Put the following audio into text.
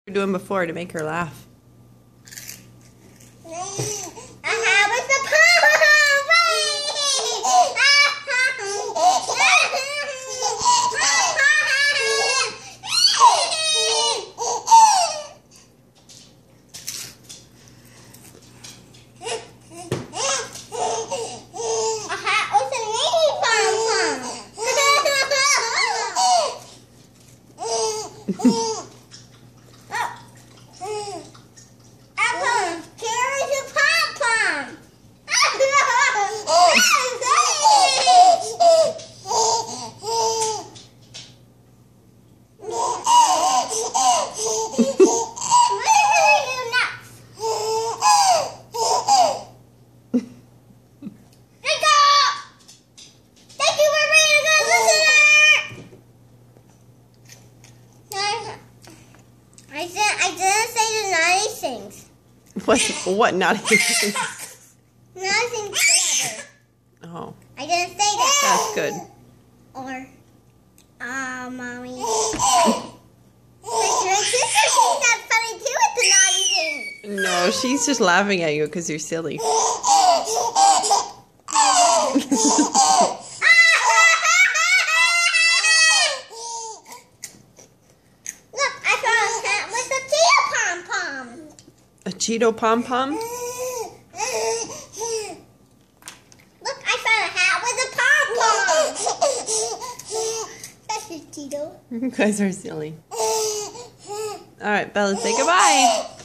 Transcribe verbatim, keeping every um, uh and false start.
were doing before to make her laugh. I didn't, I didn't say the naughty things. What, what naughty things? Naughty things, whatever. Oh. I didn't say that. That's good. Or, ah, uh, Mommy. But your sister thinks that's funny too with the naughty things. No, she's just laughing at you because you're silly. A Cheeto pom-pom? Look, I found a hat with a pom-pom. That's a Cheeto. You guys are silly. All right, Bella, say goodbye.